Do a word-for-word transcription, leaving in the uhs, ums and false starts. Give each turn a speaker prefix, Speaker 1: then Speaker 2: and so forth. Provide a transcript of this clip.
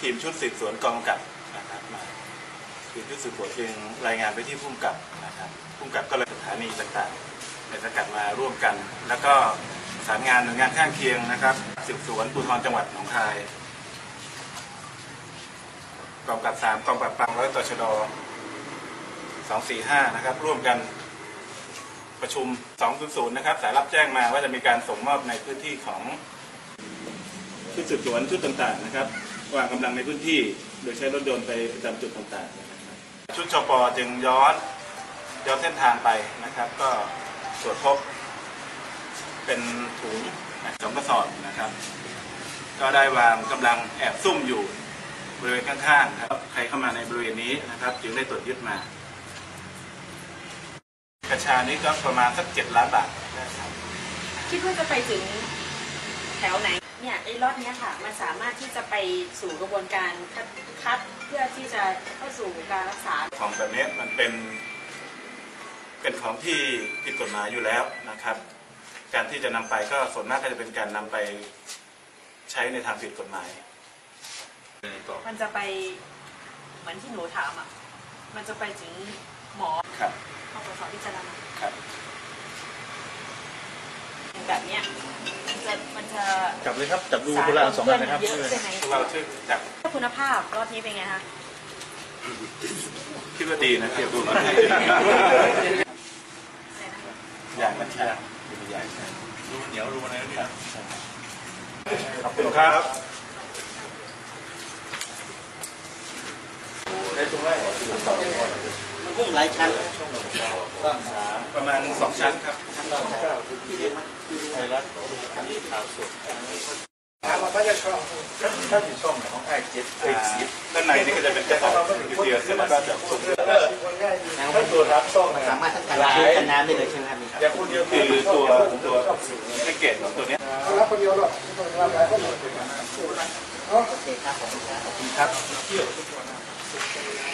Speaker 1: มชุดสืบสวนกองกำกับนะครับมาทีมชุดสืบสวนจึงรายงานไปที่ผู้กำกับนะครับผู้กำกับก็เลยสถานีต่างๆในสังกัดมาร่วมกันแล้วก็ประสานงานหน่วยงานข้างเคียงนะครับสืบสวนภูธรจังหวัดหนองคายกองกำกับสามกองปราบปรามร้อยตชดสองสี่ห้านะครับร่วมกันประชุมสองศูนย์ศูนย์นะครับสายรับแจ้งมาว่าจะมีการส่งมอบในพื้นที่ของชุดสืบสวนชุดต่างๆนะครับวางกำลังในพื้นที่โดยใช้รถยนต์ไปประจำจุดต่างๆนะครับชุดชป.จึงย้อนย้อนเส้นทางไปนะครับก็ตรวจพบเป็นถุงสองกระสอบนะครับก็ได้วางกำลังแอบซุ่มอยู่บริเวณข้างๆครับใครเข้ามาในบริเวณนี้นะครับจึงได้ตรวจยึดมากระชานี้ก็ประมาณสักเจ็ดล้านบาท
Speaker 2: คิดว่าจะไปถึงแถวไหนเนี่ยไอ้ล็อตนี้ค่ะมันสามารถที่จะไปสู่กระบวนการคัดคัดเพื่อที่จะเข้าสู่การรักษา
Speaker 1: ของแบบนี้มันเป็นเป็นของที่ผิดกฎหมายอยู่แล้วนะครับการที่จะนำไปก็ส่วนมากก็จะเป็นการนำไปใช้ในทางผิดกฎหมาย
Speaker 2: มันจะไปเหมือนที่หนูถามอ่ะมันจะไปถึงหมอ
Speaker 1: ครับ
Speaker 2: ปปส.พิจารณา
Speaker 1: ครับ
Speaker 2: แบบเนี้ยมันจะมันจะ
Speaker 3: จับเลยครับจับดูคนละสองอันนะครับ
Speaker 1: เราช่วยจับ
Speaker 2: คุณภาพรอบนี้เป็นไงคะ
Speaker 1: คิดว่าดีนะเทียบดูมันอย่างมันแช่ดูใหญ่
Speaker 3: ดูเหนียวดูอะไรนี่
Speaker 1: ขอบคุณครับ
Speaker 4: มันกุ้งหลายชั้น
Speaker 1: ประมาณสองชั้นครับ
Speaker 3: ไทยรัฐอันนี้ข่าวสด
Speaker 4: ถามว่าจะช่อง
Speaker 3: ถ้าถึงช่องของไอ้เจ็ดไอ้สิบ
Speaker 1: ด้านในนี่ก็จะเป็นกระสอบเดียวซึ่งมันก็จะสุก
Speaker 3: ถ้าตัวรับช่อง
Speaker 4: สามารถทั้งการชื้นกันน้ำได้เลยใช่ไหมครับ
Speaker 1: อย่างคนเดียวคือตัวตัวแพ็กเกจของตัวนี้
Speaker 4: รับคนเดียวหรอกรับหลายคนโอเคครับผม
Speaker 1: ขอบคุณครับ